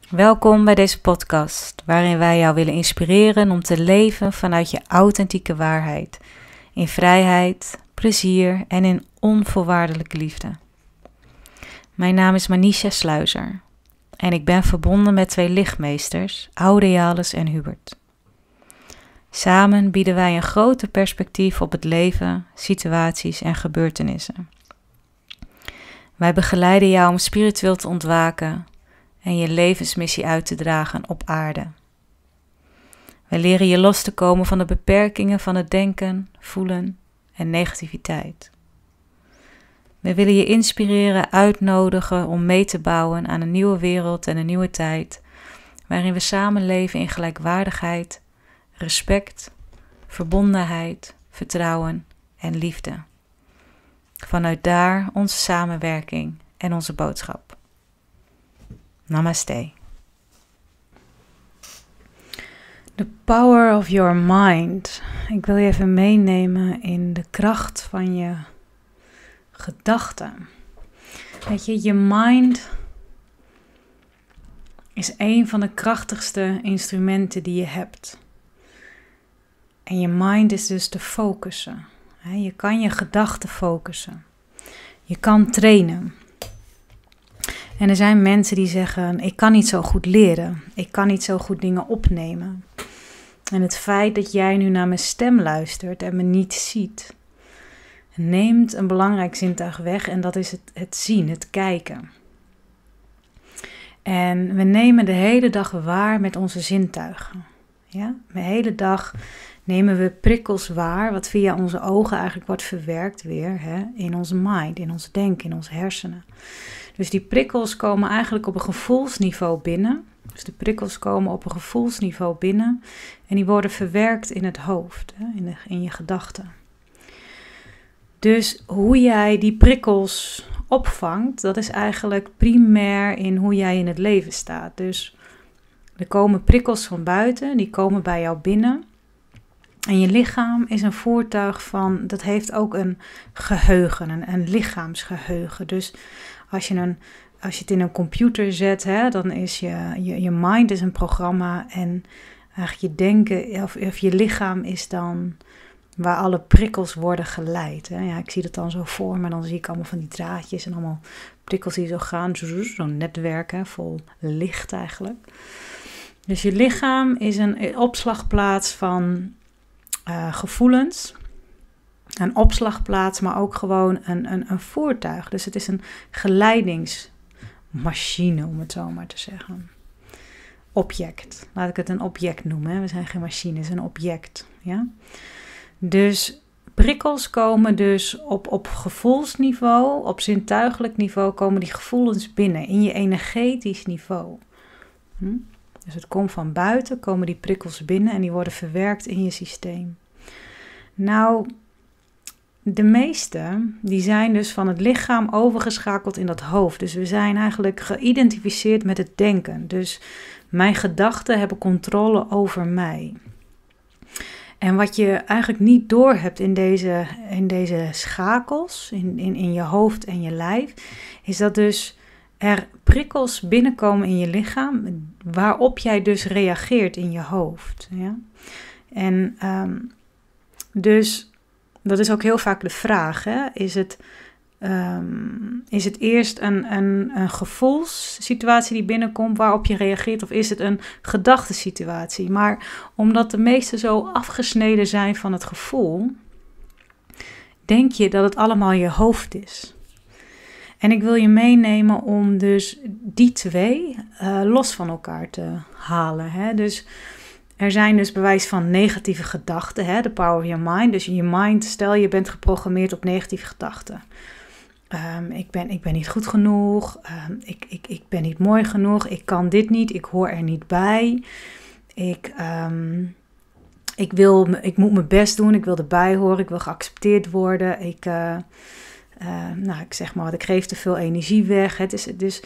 Welkom bij deze podcast, waarin wij jou willen inspireren om te leven vanuit je authentieke waarheid, in vrijheid, plezier en in onvoorwaardelijke liefde. Mijn naam is Manisha Sluizer en ik ben verbonden met twee lichtmeesters, Aurealis en Hubert. Samen bieden wij een groter perspectief op het leven, situaties en gebeurtenissen. Wij begeleiden jou om spiritueel te ontwaken en je levensmissie uit te dragen op aarde. Wij leren je los te komen van de beperkingen van het denken, voelen en negativiteit. We willen je inspireren, uitnodigen om mee te bouwen aan een nieuwe wereld en een nieuwe tijd, waarin we samen leven in gelijkwaardigheid, respect, verbondenheid, vertrouwen en liefde. Vanuit daar onze samenwerking en onze boodschap. Namaste. The power of your mind. Ik wil je even meenemen in de kracht van je gedachten. Weet je, je mind is een van de krachtigste instrumenten die je hebt. En je mind is dus te focussen. Je kan je gedachten focussen. Je kan trainen. En er zijn mensen die zeggen, ik kan niet zo goed leren. Ik kan niet zo goed dingen opnemen. En het feit dat jij nu naar mijn stem luistert en me niet ziet, neemt een belangrijk zintuig weg en dat is het zien, het kijken. En we nemen de hele dag waar met onze zintuigen. Ja? De hele dag nemen we prikkels waar, wat via onze ogen eigenlijk wordt verwerkt weer in onze mind, in ons denken, in onze hersenen. Dus die prikkels komen eigenlijk op een gevoelsniveau binnen. Dus de prikkels komen op een gevoelsniveau binnen en die worden verwerkt in het hoofd, in je gedachten. Dus hoe jij die prikkels opvangt, dat is eigenlijk primair in hoe jij in het leven staat. Dus er komen prikkels van buiten, die komen bij jou binnen. En je lichaam is een voertuig van, dat heeft ook een geheugen, een lichaamsgeheugen. Dus als je het in een computer zet, dan is je mind is een programma en eigenlijk je denken of je lichaam is dan waar alle prikkels worden geleid. Ja, ik zie dat dan zo voor me, dan zie ik allemaal van die draadjes en allemaal prikkels die zo gaan, zo'n netwerk vol licht eigenlijk. Dus je lichaam is een opslagplaats van gevoelens, een opslagplaats, maar ook gewoon een voertuig. Dus het is een geleidingsmachine, om het zo maar te zeggen. Object. Laat ik het een object noemen. We zijn geen machine, het is een object. Ja? Dus prikkels komen dus op gevoelsniveau, op zintuigelijk niveau komen die gevoelens binnen, in je energetisch niveau. Dus het komt van buiten, komen die prikkels binnen en die worden verwerkt in je systeem. Nou, de meeste, die zijn dus van het lichaam overgeschakeld in dat hoofd. Dus we zijn eigenlijk geïdentificeerd met het denken. Dus mijn gedachten hebben controle over mij. En wat je eigenlijk niet doorhebt in deze schakels, in je hoofd en je lijf, is dat dus er prikkels binnenkomen in je lichaam, waarop jij dus reageert in je hoofd. Ja? En dus dat is ook heel vaak de vraag. Is het eerst een gevoelssituatie die binnenkomt waarop je reageert, of is het een gedachtensituatie? Maar omdat de meesten zo afgesneden zijn van het gevoel, denk je dat het allemaal je hoofd is. En ik wil je meenemen om dus die twee los van elkaar te halen. Dus er zijn dus bewijs van negatieve gedachten, de power of your mind. Dus in je mind, stel je bent geprogrammeerd op negatieve gedachten. Ik ben niet goed genoeg, ik ben niet mooi genoeg, ik kan dit niet, ik hoor er niet bij. Ik moet mijn best doen, ik wil erbij horen, ik wil geaccepteerd worden. Ik zeg maar, ik geef te veel energie weg. Het is dus,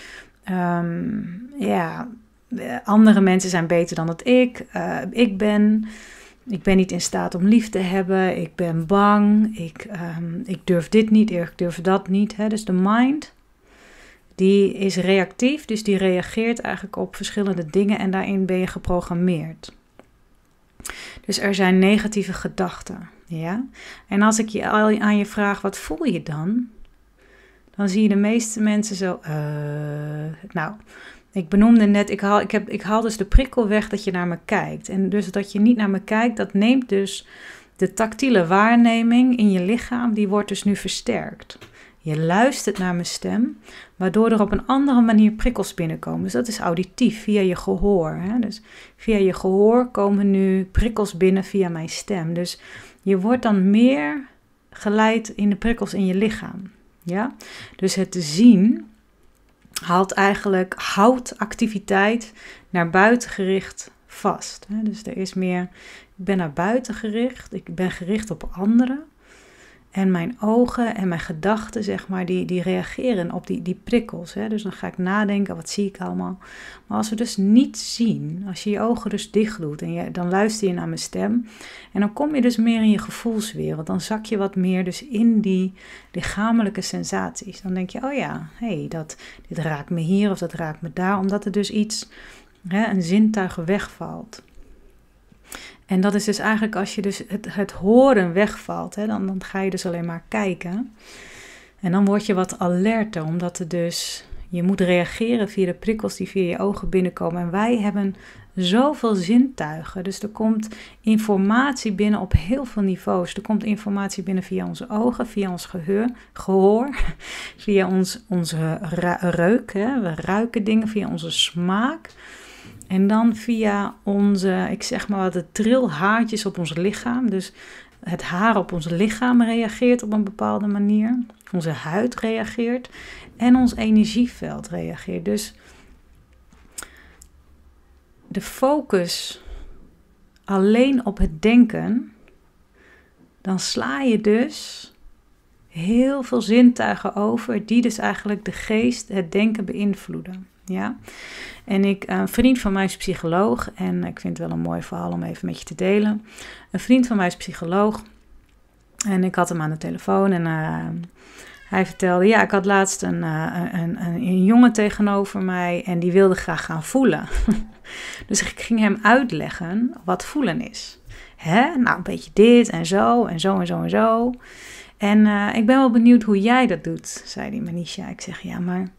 andere mensen zijn beter dan dat ik ben. Ik ben niet in staat om lief te hebben. Ik ben bang. Ik durf dit niet. Ik durf dat niet. Dus de mind die is reactief, dus die reageert eigenlijk op verschillende dingen en daarin ben je geprogrammeerd. Dus er zijn negatieve gedachten, ja. En als ik aan je vraag, wat voel je dan? Dan zie je de meeste mensen zo, nou, ik benoemde net, ik haal dus de prikkel weg dat je naar me kijkt. En dus dat je niet naar me kijkt, dat neemt dus de tactiele waarneming in je lichaam, die wordt dus nu versterkt. Je luistert naar mijn stem, waardoor er op een andere manier prikkels binnenkomen. Dus dat is auditief, via je gehoor. Hè? Dus via je gehoor komen nu prikkels binnen via mijn stem. Dus je wordt dan meer geleid in de prikkels in je lichaam. Ja? Dus het zien houdt activiteit naar buiten gericht vast. Hè? Dus er is meer, ik ben naar buiten gericht, ik ben gericht op anderen. En mijn ogen en mijn gedachten, zeg maar, die reageren op die prikkels. Hè? Dus dan ga ik nadenken, wat zie ik allemaal? Maar als we dus niet zien, als je je ogen dus dicht doet en dan luister je naar mijn stem. En dan kom je dus meer in je gevoelswereld. Dan zak je wat meer dus in die lichamelijke sensaties. Dan denk je, oh ja, dit raakt me hier of dat raakt me daar. Omdat er dus iets, een zintuig wegvalt. En dat is dus eigenlijk als je dus het horen wegvalt, hè, dan ga je dus alleen maar kijken. En dan word je wat alerter, omdat je moet reageren via de prikkels die via je ogen binnenkomen. En wij hebben zoveel zintuigen, dus er komt informatie binnen op heel veel niveaus. Er komt informatie binnen via onze ogen, via ons gehoor, via onze reuk, hè. We ruiken dingen, via onze smaak. En dan via de trilhaartjes op ons lichaam. Dus het haar op ons lichaam reageert op een bepaalde manier. Onze huid reageert. En ons energieveld reageert. Dus de focus alleen op het denken. Dan sla je dus heel veel zintuigen over. Die dus eigenlijk de geest, het denken beïnvloeden. Ja. En een vriend van mij is psycholoog en ik vind het wel een mooi verhaal om even met je te delen. Een vriend van mij is psycholoog en ik had hem aan de telefoon en hij vertelde, ja, ik had laatst een jongen tegenover mij en die wilde graag gaan voelen. Dus ik ging hem uitleggen wat voelen is. Nou, een beetje dit en zo en zo en zo en zo. En ik ben wel benieuwd hoe jij dat doet, zei die Manisha. Ik zeg, ja, maar...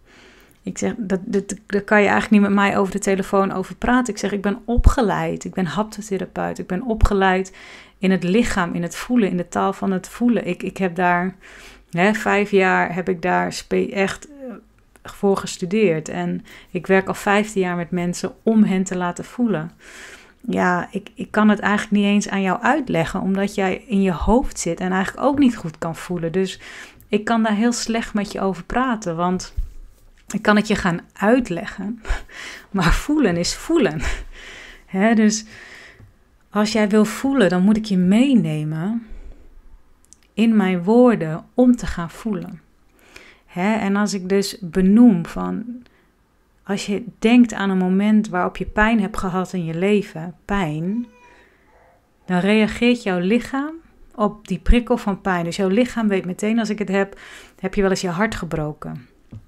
daar kan je eigenlijk niet met mij over de telefoon over praten. Ik zeg, ik ben opgeleid. Ik ben haptotherapeut. Ik ben opgeleid in het lichaam, in het voelen, in de taal van het voelen. Ik heb daar, 5 jaar heb ik daar echt voor gestudeerd. En ik werk al 15 jaar met mensen om hen te laten voelen. Ja, ik kan het eigenlijk niet eens aan jou uitleggen, omdat jij in je hoofd zit en eigenlijk ook niet goed kan voelen. Dus ik kan daar heel slecht met je over praten, want... Ik kan het je gaan uitleggen, maar voelen is voelen. Dus als jij wil voelen, dan moet ik je meenemen in mijn woorden om te gaan voelen. En als ik dus benoem van, als je denkt aan een moment waarop je pijn hebt gehad in je leven, pijn, dan reageert jouw lichaam op die prikkel van pijn. Dus jouw lichaam weet meteen, als ik het heb je wel eens je hart gebroken.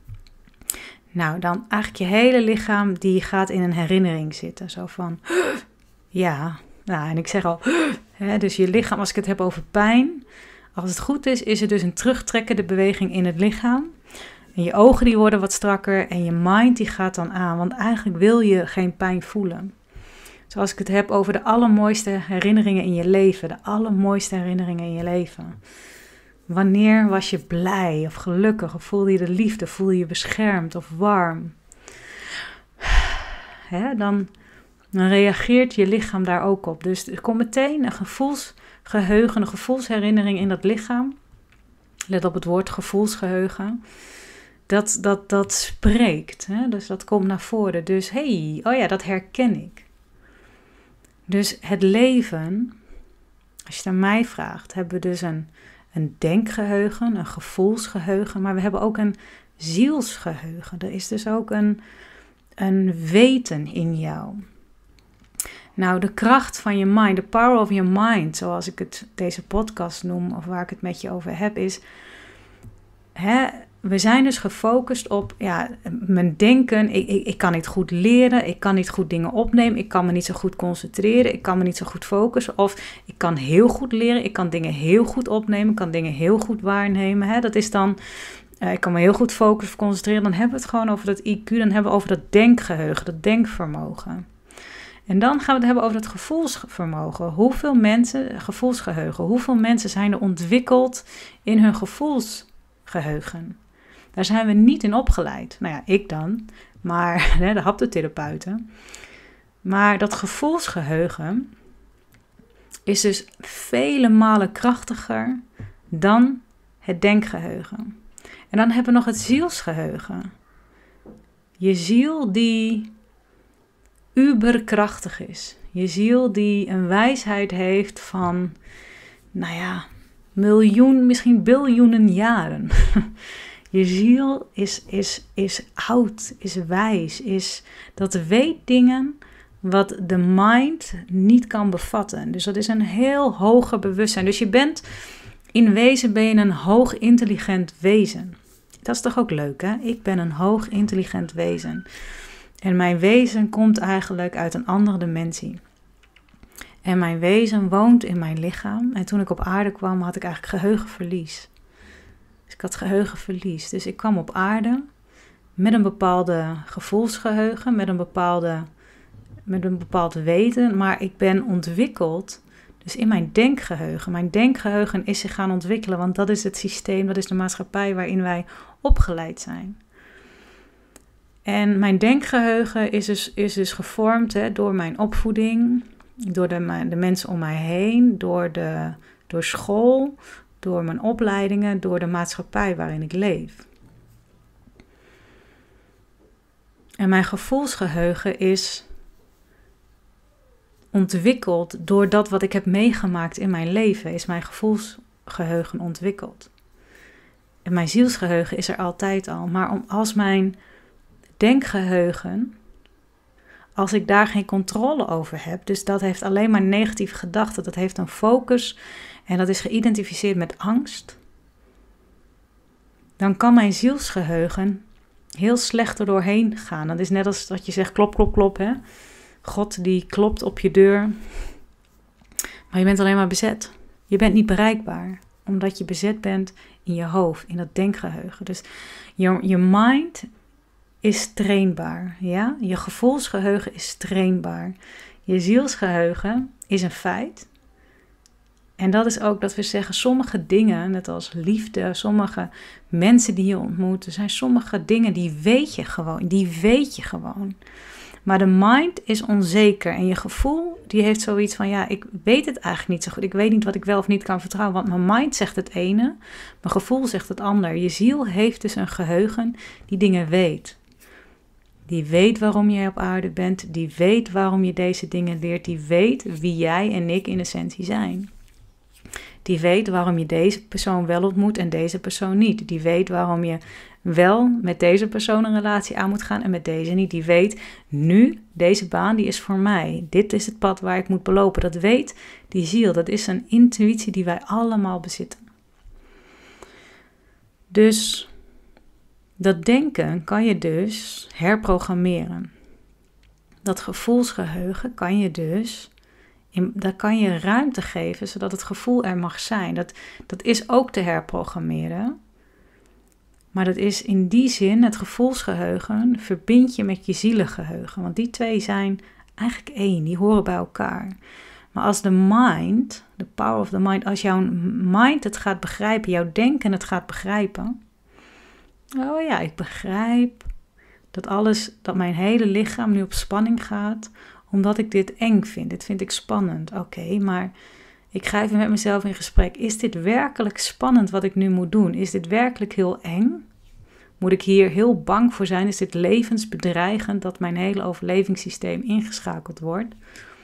Nou, dan eigenlijk je hele lichaam die gaat in een herinnering zitten. Zo van, ja, nou, en ik zeg al, dus je lichaam, als ik het heb over pijn. Als het goed is er dus een terugtrekkende beweging in het lichaam. En je ogen die worden wat strakker en je mind die gaat dan aan. Want eigenlijk wil je geen pijn voelen. Zoals ik het heb over de allermooiste herinneringen in je leven. De allermooiste herinneringen in je leven. Wanneer was je blij of gelukkig of voelde je de liefde, voelde je beschermd of warm? Dan reageert je lichaam daar ook op. Dus er komt meteen een gevoelsgeheugen, een gevoelsherinnering in dat lichaam. Let op het woord gevoelsgeheugen. Dat spreekt, dus dat komt naar voren. Dus dat herken ik. Dus het leven, als je het aan mij vraagt, hebben we dus een denkgeheugen, een gevoelsgeheugen, maar we hebben ook een zielsgeheugen. Er is dus ook een weten in jou. Nou, de kracht van je mind, the power of your mind, zoals ik deze podcast noem, of waar ik het met je over heb, is we zijn dus gefocust op mijn denken. Ik kan niet goed leren, ik kan niet goed dingen opnemen, ik kan me niet zo goed concentreren, ik kan me niet zo goed focussen. Of ik kan heel goed leren, ik kan dingen heel goed opnemen, ik kan dingen heel goed waarnemen. Hè? Dat is dan, ik kan me heel goed focussen of concentreren. Dan hebben we het gewoon over dat IQ, dan hebben we over dat denkgeheugen, dat denkvermogen. En dan gaan we het hebben over het gevoelsvermogen. Hoeveel mensen zijn er ontwikkeld in hun gevoelsgeheugen? Daar zijn we niet in opgeleid. Nou ja, ik dan, maar de haptotherapeuten. Maar dat gevoelsgeheugen is dus vele malen krachtiger dan het denkgeheugen. En dan hebben we nog het zielsgeheugen. Je ziel die uberkrachtig is. Je ziel die een wijsheid heeft van, miljoen, misschien biljoenen jaren. Je ziel is oud, is wijs, dat weet dingen wat de mind niet kan bevatten. Dus dat is een heel hoger bewustzijn. Dus in wezen ben je een hoog intelligent wezen. Dat is toch ook leuk, hè? Ik ben een hoog intelligent wezen. En mijn wezen komt eigenlijk uit een andere dimensie. En mijn wezen woont in mijn lichaam. En toen ik op aarde kwam, had ik eigenlijk geheugenverlies. Dus ik had geheugenverlies. Dus ik kwam op aarde met een bepaalde gevoelsgeheugen, met een bepaald weten. Maar ik ben ontwikkeld, dus in mijn denkgeheugen. Mijn denkgeheugen is zich gaan ontwikkelen, want dat is het systeem, dat is de maatschappij waarin wij opgeleid zijn. En mijn denkgeheugen is dus gevormd door mijn opvoeding, door de mensen om mij heen, door school, door mijn opleidingen, door de maatschappij waarin ik leef. En mijn gevoelsgeheugen is ontwikkeld door dat wat ik heb meegemaakt in mijn leven, is mijn gevoelsgeheugen ontwikkeld. En mijn zielsgeheugen is er altijd al, maar als mijn denkgeheugen, als ik daar geen controle over heb, dus dat heeft alleen maar negatieve gedachten, dat heeft een focus en dat is geïdentificeerd met angst, dan kan mijn zielsgeheugen heel slecht er doorheen gaan. Dat is net als dat je zegt klop, klop, klop, hè. God die klopt op je deur, maar je bent alleen maar bezet. Je bent niet bereikbaar, omdat je bezet bent in je hoofd, in dat denkgeheugen. Dus je mind is trainbaar, ja? Je gevoelsgeheugen is trainbaar. Je zielsgeheugen is een feit. En dat is ook dat we zeggen, sommige dingen, net als liefde, sommige mensen die je ontmoet, er zijn sommige dingen die weet je gewoon. Maar de mind is onzeker en je gevoel, die heeft zoiets van, ik weet het eigenlijk niet zo goed. Ik weet niet wat ik wel of niet kan vertrouwen, want mijn mind zegt het ene, mijn gevoel zegt het ander. Je ziel heeft dus een geheugen die dingen weet. Die weet waarom jij op aarde bent, die weet waarom je deze dingen leert, die weet wie jij en ik in essentie zijn. Die weet waarom je deze persoon wel ontmoet en deze persoon niet. Die weet waarom je wel met deze persoon een relatie aan moet gaan en met deze niet. Die weet, nu, deze baan die is voor mij. Dit is het pad waar ik moet belopen. Dat weet die ziel. Dat is een intuïtie die wij allemaal bezitten. Dus dat denken kan je dus herprogrammeren. Dat gevoelsgeheugen kan je dus, daar kan je ruimte geven, zodat het gevoel er mag zijn. Dat is ook te herprogrammeren. Maar dat is in die zin, het gevoelsgeheugen, verbind je met je zielengeheugen. Want die twee zijn eigenlijk één, die horen bij elkaar. Maar als de mind, de power of the mind, als jouw mind het gaat begrijpen, jouw denken het gaat begrijpen. Oh ja, ik begrijp dat mijn hele lichaam nu op spanning gaat, omdat ik dit eng vind. Dit vind ik spannend. Oké, maar ik ga even met mezelf in gesprek. Is dit werkelijk spannend wat ik nu moet doen? Is dit werkelijk heel eng? Moet ik hier heel bang voor zijn? Is dit levensbedreigend dat mijn hele overlevingssysteem ingeschakeld wordt?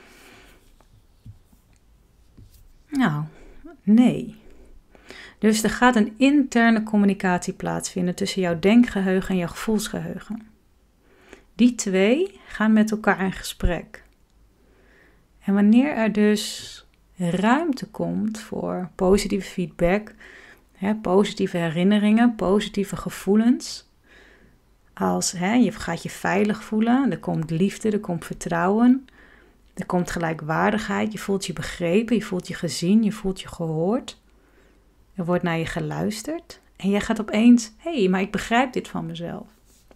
Nou, nee. Dus er gaat een interne communicatie plaatsvinden tussen jouw denkgeheugen en jouw gevoelsgeheugen. Die twee gaan met elkaar in gesprek. En wanneer er dus ruimte komt voor positieve feedback, Positieve herinneringen, positieve gevoelens. Als je gaat je veilig voelen, er komt liefde, er komt vertrouwen, er komt gelijkwaardigheid, je voelt je begrepen, je voelt je gezien, je voelt je gehoord. Er wordt naar je geluisterd en jij gaat opeens, maar ik begrijp dit van mezelf.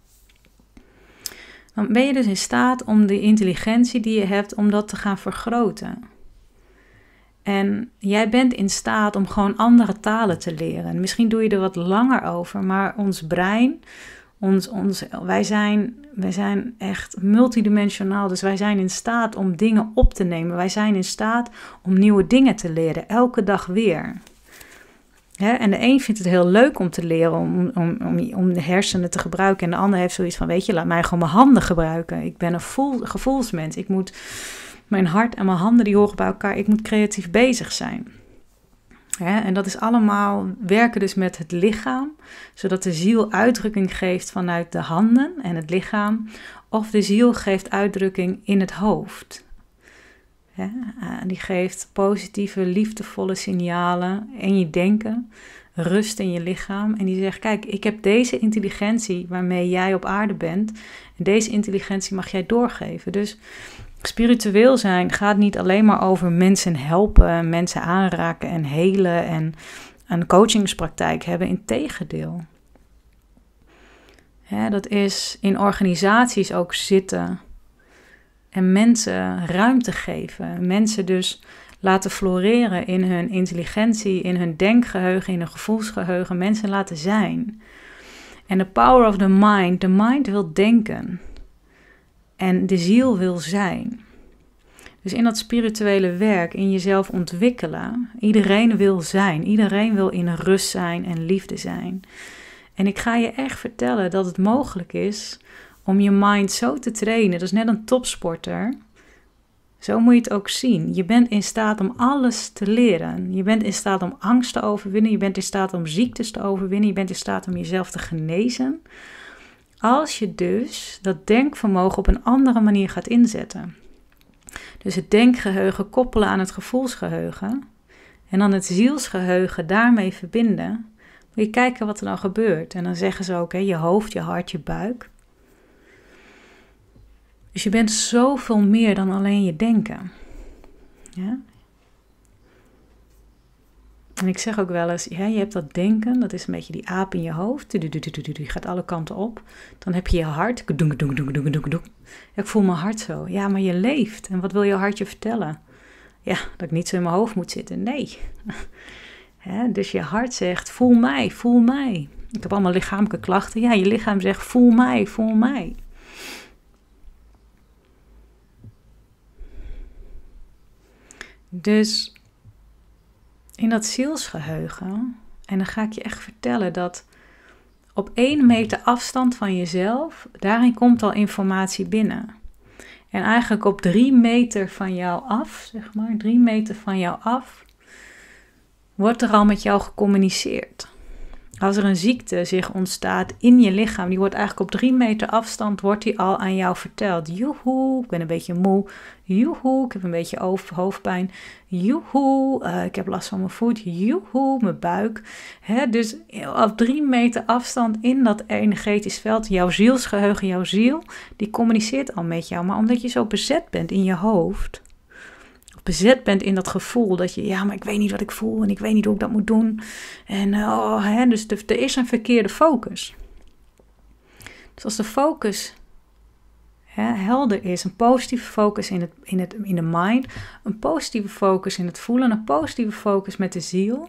Dan ben je dus in staat om de intelligentie die je hebt, om dat te gaan vergroten. En jij bent in staat om gewoon andere talen te leren. Misschien doe je er wat langer over, maar ons brein, wij zijn echt multidimensionaal. Dus wij zijn in staat om dingen op te nemen. Wij zijn in staat om nieuwe dingen te leren, elke dag weer. En de een vindt het heel leuk om te leren, om de hersenen te gebruiken. En de ander heeft zoiets van, laat mij gewoon mijn handen gebruiken. Ik ben een gevoelsmens. Mijn hart en mijn handen die horen bij elkaar. Ik moet creatief bezig zijn. En dat is allemaal werken dus met het lichaam. Zodat de ziel uitdrukking geeft vanuit de handen en het lichaam. Of de ziel geeft uitdrukking in het hoofd. Die geeft positieve, liefdevolle signalen in je denken. Rust in je lichaam. En die zegt, kijk, ik heb deze intelligentie waarmee jij op aarde bent. En deze intelligentie mag jij doorgeven. Dus spiritueel zijn gaat niet alleen maar over mensen helpen, mensen aanraken en helen en een coachingspraktijk hebben. Integendeel. Dat is in organisaties ook zitten en mensen ruimte geven. Mensen dus laten floreren in hun intelligentie, in hun denkgeheugen, in hun gevoelsgeheugen. Mensen laten zijn. En the power of the mind wil denken. En de ziel wil zijn. Dus in dat spirituele werk, in jezelf ontwikkelen, iedereen wil zijn. Iedereen wil in rust zijn en liefde zijn. En ik ga je echt vertellen dat het mogelijk is om je mind zo te trainen. Dat is net een topsporter. Zo moet je het ook zien. Je bent in staat om alles te leren. Je bent in staat om angst te overwinnen. Je bent in staat om ziektes te overwinnen. Je bent in staat om jezelf te genezen. Als je dus dat denkvermogen op een andere manier gaat inzetten. Dus het denkgeheugen koppelen aan het gevoelsgeheugen. En dan het zielsgeheugen daarmee verbinden. Moet je kijken wat er dan gebeurt. En dan zeggen ze ook, je hoofd, je hart, je buik. Dus je bent zoveel meer dan alleen je denken. Ja? En ik zeg ook wel eens, je hebt dat denken, dat is een beetje die aap in je hoofd. Die gaat alle kanten op. Dan heb je je hart. Ik voel mijn hart zo. Ja, maar je leeft. En wat wil je hart je vertellen? Ja, dat ik niet zo in mijn hoofd moet zitten. Nee. Dus je hart zegt, voel mij, voel mij. Ik heb allemaal lichamelijke klachten. Ja, je lichaam zegt, voel mij, voel mij. Dus in dat zielsgeheugen, en dan ga ik je echt vertellen dat op 1 meter afstand van jezelf, daarin komt al informatie binnen. En eigenlijk op 3 meter van jou af, 3 meter van jou af, wordt er al met jou gecommuniceerd. Als er een ziekte zich ontstaat in je lichaam, die wordt eigenlijk op 3 meter afstand, wordt die al aan jou verteld. Joehoe, ik ben een beetje moe. Joehoe, ik heb een beetje hoofdpijn. Joehoe, ik heb last van mijn voet. Joehoe, mijn buik. Dus op 3 meter afstand in dat energetisch veld, jouw zielsgeheugen, jouw ziel, die communiceert al met jou. Maar omdat je zo bezet bent in je hoofd, bezet bent in dat gevoel dat je, maar ik weet niet wat ik voel en ik weet niet hoe ik dat moet doen. En dus er is een verkeerde focus. Dus als de focus helder is, een positieve focus in de mind, een positieve focus in het voelen, een positieve focus met de ziel.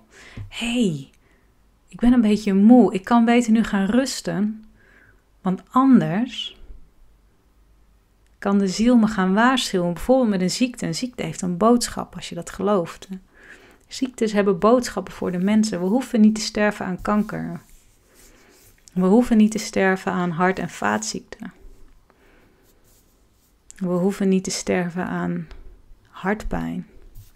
Ik ben een beetje moe, ik kan beter nu gaan rusten, want anders kan de ziel me gaan waarschuwen, bijvoorbeeld met een ziekte. Een ziekte heeft een boodschap, als je dat gelooft. Ziektes hebben boodschappen voor de mensen. We hoeven niet te sterven aan kanker. We hoeven niet te sterven aan hart- en vaatziekten. We hoeven niet te sterven aan hartpijn.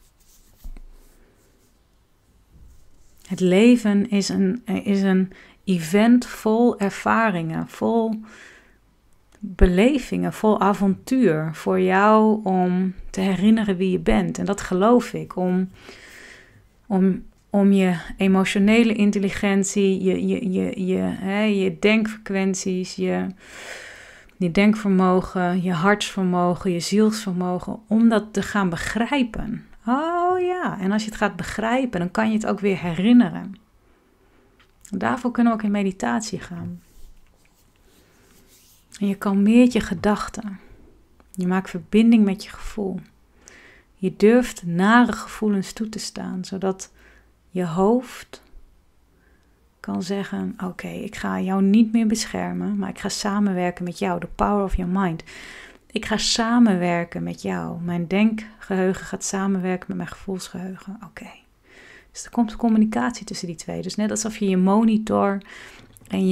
Het leven is een event vol ervaringen, vol belevingen, vol avontuur voor jou om te herinneren wie je bent. En dat geloof ik, om om je emotionele intelligentie, je denkfrequenties, je denkvermogen, je hartsvermogen, je zielsvermogen, om dat te gaan begrijpen. Oh ja, en als je het gaat begrijpen, dan kan je het ook weer herinneren. Daarvoor kunnen we ook in meditatie gaan. En je kalmeert je gedachten. Je maakt verbinding met je gevoel. Je durft nare gevoelens toe te staan, zodat je hoofd kan zeggen, oké, ik ga jou niet meer beschermen, maar ik ga samenwerken met jou, the power of your mind. Ik ga samenwerken met jou. Mijn denkgeheugen gaat samenwerken met mijn gevoelsgeheugen. Oké. Dus er komt communicatie tussen die twee. Dus net alsof je monitor en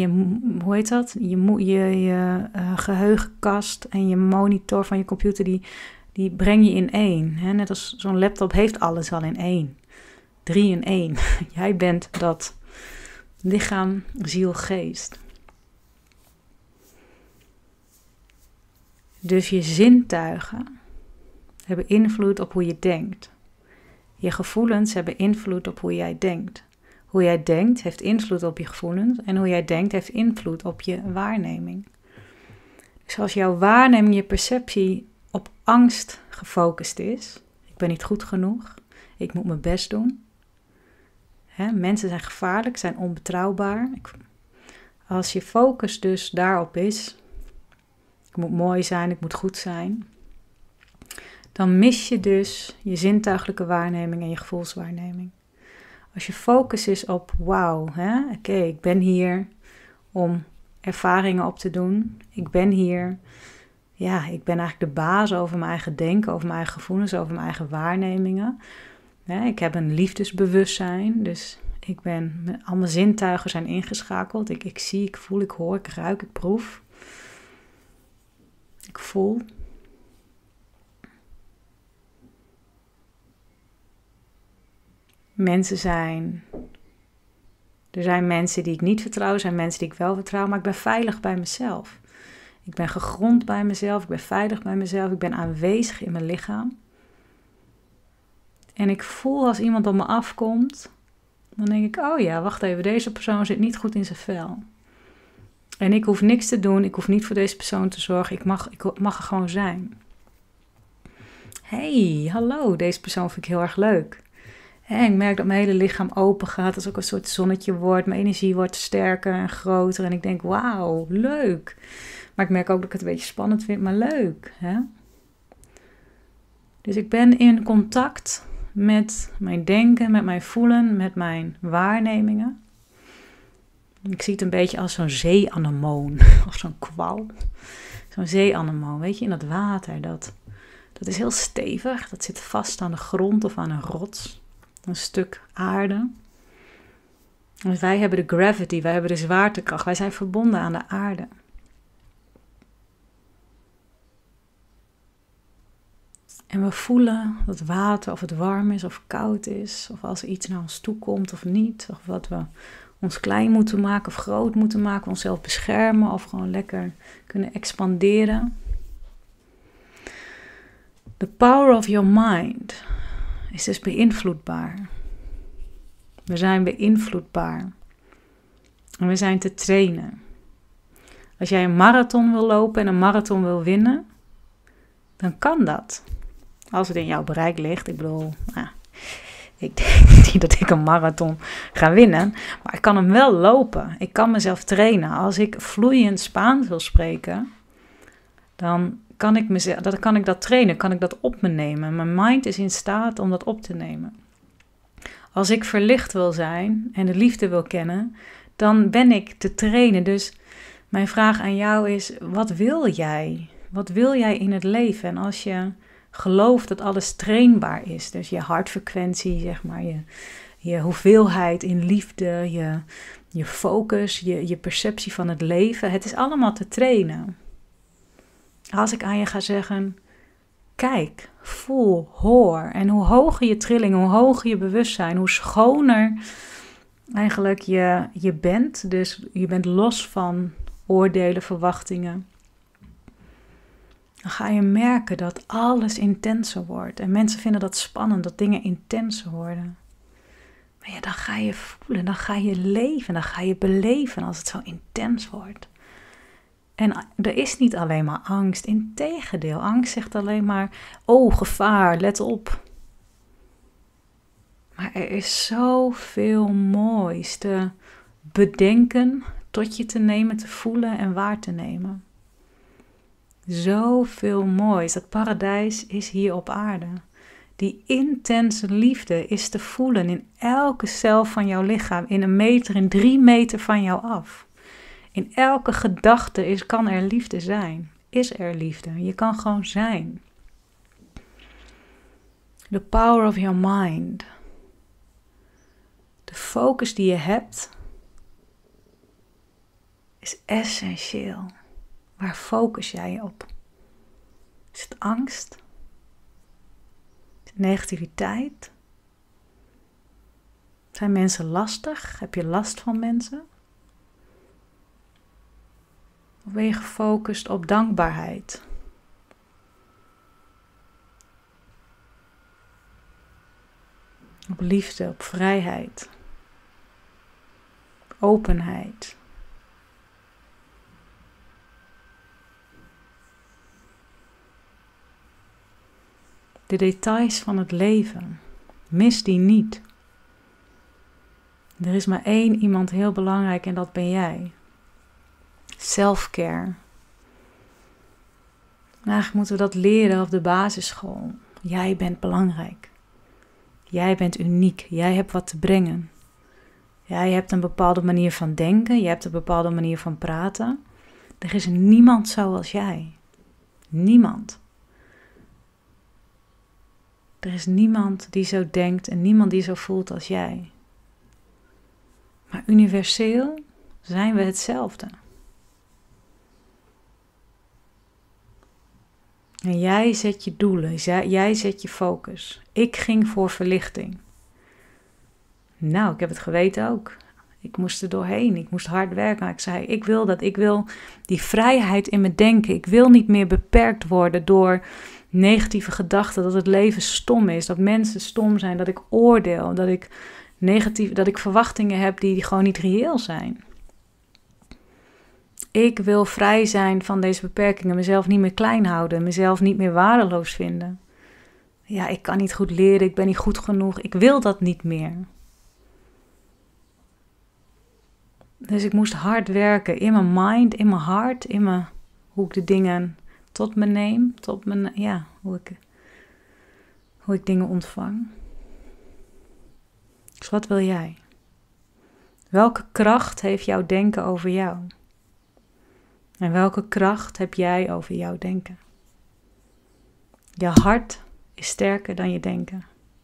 je geheugenkast en je monitor van je computer, die breng je in één. Hè? Net als zo'n laptop heeft alles al in één. 3 in 1. Jij bent dat lichaam, ziel, geest. Dus je zintuigen hebben invloed op hoe je denkt. Je gevoelens hebben invloed op hoe jij denkt. Hoe jij denkt heeft invloed op je gevoelens. En hoe jij denkt heeft invloed op je waarneming. Dus als jouw waarneming, je perceptie op angst gefocust is. Ik ben niet goed genoeg. Ik moet mijn best doen. Mensen zijn gevaarlijk, zijn onbetrouwbaar. Als je focus dus daarop is, ik moet mooi zijn, ik moet goed zijn, dan mis je dus je zintuiglijke waarneming en je gevoelswaarneming. Als je focus is op, wauw, oké, ik ben hier om ervaringen op te doen. Ik ben hier, ik ben eigenlijk de baas over mijn eigen denken, over mijn eigen gevoelens, over mijn eigen waarnemingen. Ik heb een liefdesbewustzijn, dus al mijn zintuigen zijn ingeschakeld. Ik zie, ik voel, ik hoor, ik ruik, ik proef. Ik voel. Er zijn mensen die ik niet vertrouw, er zijn mensen die ik wel vertrouw, maar ik ben veilig bij mezelf. Ik ben gegrond bij mezelf, ik ben veilig bij mezelf, ik ben aanwezig in mijn lichaam. En ik voel als iemand op me afkomt, dan denk ik, oh ja, wacht even, deze persoon zit niet goed in zijn vel. En ik hoef niks te doen, ik hoef niet voor deze persoon te zorgen, ik mag er gewoon zijn. Hey, hallo, deze persoon vind ik heel erg leuk. En ik merk dat mijn hele lichaam open gaat, als ook een soort zonnetje wordt, mijn energie wordt sterker en groter. En ik denk, wauw, leuk. Maar ik merk ook dat ik het een beetje spannend vind, maar leuk. Hè? Dus ik ben in contact met mijn denken, met mijn voelen, met mijn waarnemingen. Ik zie het een beetje als zo'n zeeanemoon, of zo'n kwal. Zo'n zeeanemoon, weet je, in dat water. Dat is heel stevig, dat zit vast aan de grond of aan een rots. Een stuk aarde. Dus wij hebben de gravity, wij hebben de zwaartekracht. Wij zijn verbonden aan de aarde. En we voelen dat water, of het warm is of koud is. Of als er iets naar ons toe komt of niet. Of wat we ons klein moeten maken of groot moeten maken. Onszelf beschermen of gewoon lekker kunnen expanderen. The power of your mind is dus beïnvloedbaar. We zijn beïnvloedbaar. En we zijn te trainen. Als jij een marathon wil lopen en een marathon wil winnen, dan kan dat. Als het in jouw bereik ligt. Ik bedoel, ik denk niet dat ik een marathon ga winnen, maar ik kan hem wel lopen. Ik kan mezelf trainen. Als ik vloeiend Spaans wil spreken, dan kan ik dat trainen, kan ik dat op me nemen. Mijn mind is in staat om dat op te nemen. Als ik verlicht wil zijn en de liefde wil kennen, dan ben ik te trainen. Dus mijn vraag aan jou is, wat wil jij? Wat wil jij in het leven? En als je gelooft dat alles trainbaar is, dus je hartfrequentie, zeg maar, je hoeveelheid in liefde, je focus, je perceptie van het leven, het is allemaal te trainen. Als ik aan je ga zeggen, kijk, voel, hoor. En hoe hoger je trilling, hoe hoger je bewustzijn, hoe schoner eigenlijk je bent. Dus je bent los van oordelen, verwachtingen. Dan ga je merken dat alles intenser wordt. En mensen vinden dat spannend, dat dingen intenser worden. Maar ja, dan ga je voelen, dan ga je leven, dan ga je beleven als het zo intens wordt. En er is niet alleen maar angst, integendeel. Angst zegt alleen maar, oh gevaar, let op. Maar er is zoveel moois te bedenken, tot je te nemen, te voelen en waar te nemen. Zoveel moois. Dat paradijs is hier op aarde. Die intense liefde is te voelen in elke cel van jouw lichaam, in 1 meter, in 3 meter van jou af. In elke gedachte kan er liefde zijn. Is er liefde. Je kan gewoon zijn. The power of your mind. De focus die je hebt is essentieel. Waar focus jij je op? Is het angst? Is het negativiteit? Zijn mensen lastig? Heb je last van mensen? Of ben je gefocust op dankbaarheid? Op liefde, op vrijheid? Openheid? De details van het leven, mis die niet. Er is maar 1 iemand heel belangrijk en dat ben jij. Self-care. Eigenlijk moeten we dat leren op de basisschool. Jij bent belangrijk. Jij bent uniek. Jij hebt wat te brengen. Jij hebt een bepaalde manier van denken. Je hebt een bepaalde manier van praten. Er is niemand zoals jij. Niemand. Er is niemand die zo denkt en niemand die zo voelt als jij. Maar universeel zijn we hetzelfde. En jij zet je doelen, jij zet je focus. Ik ging voor verlichting. Nou, ik heb het geweten ook. Ik moest er doorheen, ik moest hard werken. Maar ik zei, ik wil dat, ik wil die vrijheid in mijn denken. Ik wil niet meer beperkt worden door negatieve gedachten, dat het leven stom is, dat mensen stom zijn, dat ik oordeel, dat ik verwachtingen heb die gewoon niet reëel zijn. Ik wil vrij zijn van deze beperkingen, mezelf niet meer klein houden, mezelf niet meer waardeloos vinden. Ja, ik kan niet goed leren, ik ben niet goed genoeg, ik wil dat niet meer. Dus ik moest hard werken in mijn mind, in mijn hart, hoe ik de dingen tot me neem, hoe ik dingen ontvang. Dus wat wil jij? Welke kracht heeft jouw denken over jou? En welke kracht heb jij over jouw denken? Je hart is sterker dan je denken.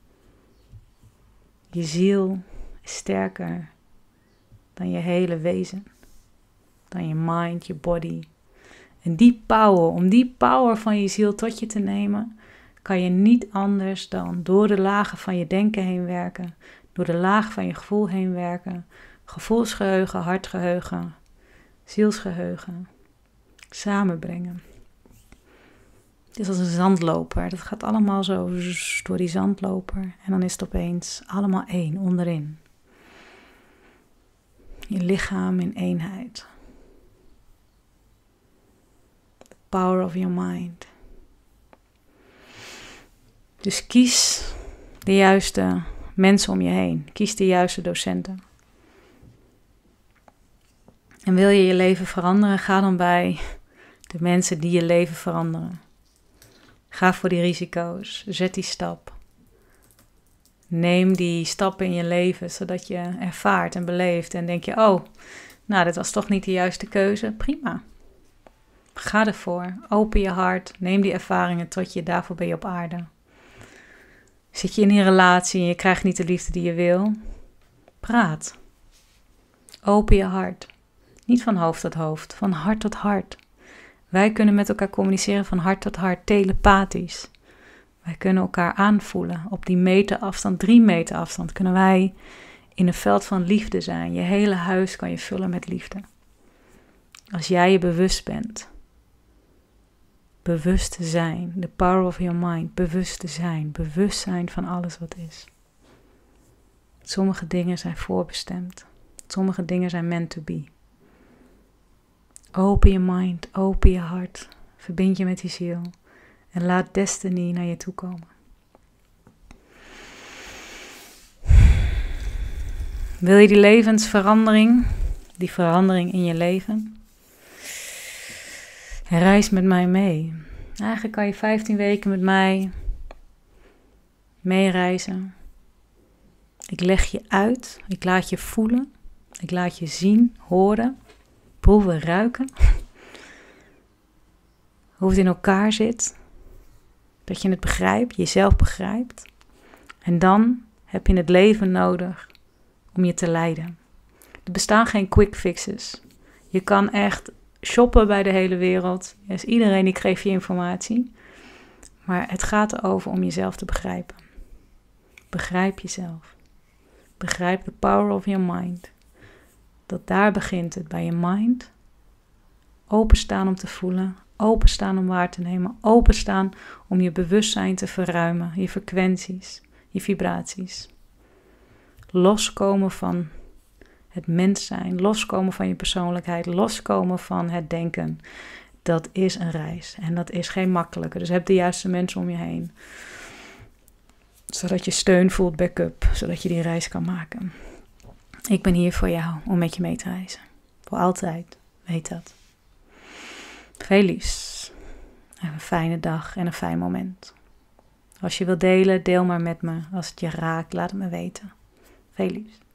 Je ziel is sterker dan je hele wezen. Dan je mind, je body. En die power, om die power van je ziel tot je te nemen, kan je niet anders dan door de lagen van je denken heen werken. Door de lagen van je gevoel heen werken. Gevoelsgeheugen, hartgeheugen, zielsgeheugen. Samenbrengen. Het is als een zandloper. Dat gaat allemaal zo door die zandloper. En dan is het opeens allemaal één onderin. Je lichaam in eenheid. The power of your mind. Dus kies de juiste mensen om je heen. Kies de juiste docenten. En wil je je leven veranderen, ga dan bij de mensen die je leven veranderen. Ga voor die risico's. Zet die stap. Neem die stappen in je leven, zodat je ervaart en beleeft. En denk je, oh, nou, dit was toch niet de juiste keuze. Prima. Ga ervoor. Open je hart. Neem die ervaringen tot je. Daarvoor ben je op aarde. Zit je in een relatie en je krijgt niet de liefde die je wil? Praat. Open je hart. Niet van hoofd tot hoofd, van hart tot hart. Wij kunnen met elkaar communiceren van hart tot hart, telepathisch. Wij kunnen elkaar aanvoelen. Op die meter afstand, 3 meter afstand, kunnen wij in een veld van liefde zijn. Je hele huis kan je vullen met liefde. Als jij je bewust bent. Bewust te zijn. The power of your mind. Bewust te zijn. Bewust zijn van alles wat is. Sommige dingen zijn voorbestemd. Sommige dingen zijn meant to be. Open je mind, open je hart. Verbind je met die ziel. En laat destiny naar je toe komen. Wil je die levensverandering, die verandering in je leven? Reis met mij mee. Eigenlijk kan je 15 weken met mij meereizen. Ik leg je uit, ik laat je voelen, ik laat je zien, horen, proeven, ruiken. Hoe het in elkaar zit. Dat je het begrijpt, jezelf begrijpt. En dan heb je het leven nodig om je te leiden. Er bestaan geen quick fixes. Je kan echt shoppen bij de hele wereld. Dus iedereen die geeft je informatie. Maar het gaat erover om jezelf te begrijpen. Begrijp jezelf. Begrijp the power of your mind. Dat daar begint het, bij je mind. Openstaan om te voelen. Openstaan om waar te nemen. Openstaan om je bewustzijn te verruimen. Je frequenties. Je vibraties. Loskomen van het mens zijn. Loskomen van je persoonlijkheid. Loskomen van het denken. Dat is een reis. En dat is geen makkelijke. Dus heb de juiste mensen om je heen. Zodat je steun voelt, backup. Zodat je die reis kan maken. Ik ben hier voor jou om met je mee te reizen. Voor altijd. Weet dat. Veel liefs. Een fijne dag en een fijn moment. Als je wilt delen, deel maar met me. Als het je raakt, laat het me weten. Veel liefs.